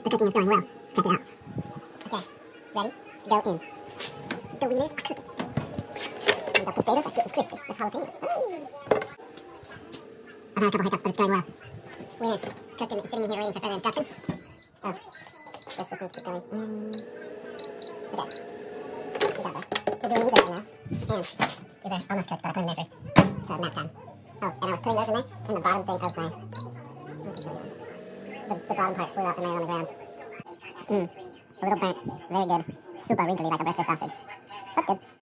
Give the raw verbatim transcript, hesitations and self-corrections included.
The cooking is going well. Check it out. Okay, ready? Go in. The wieners are cooking. And the potatoes are getting crispy with jalapenos. Ooh. I've had a couple hiccups, but it's going well. Wieners cooked and sitting in here waiting for further instruction. Oh, guess this one's keep going. Mm. Okay, we got this. We're doing these in there now. And these are almost cooked, but I put them there for so nap time. Oh, and I was putting those in there, and the bottom thing of my... The, the bottom part flew out and landed on the ground. Mmm, a little burnt. Very good. Super wrinkly like a breakfast sausage. That's good.